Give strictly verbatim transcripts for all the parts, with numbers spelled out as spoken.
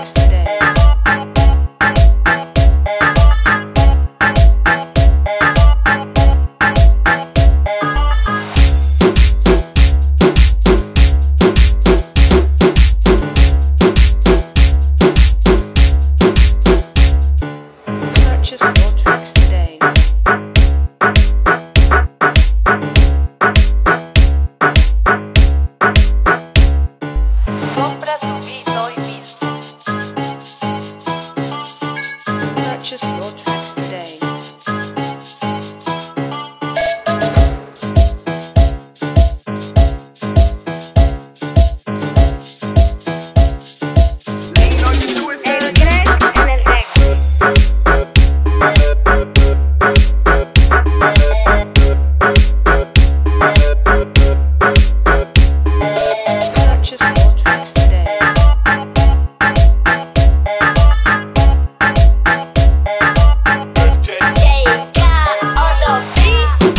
tracks today. Purchase your tracks today. Compra tu beat hoy mismo. Purchase your tracks today. El Greg en el rec. Purchase your tracks today. Yeyca on the beat.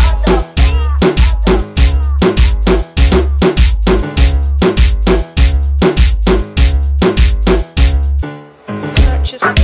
Purchase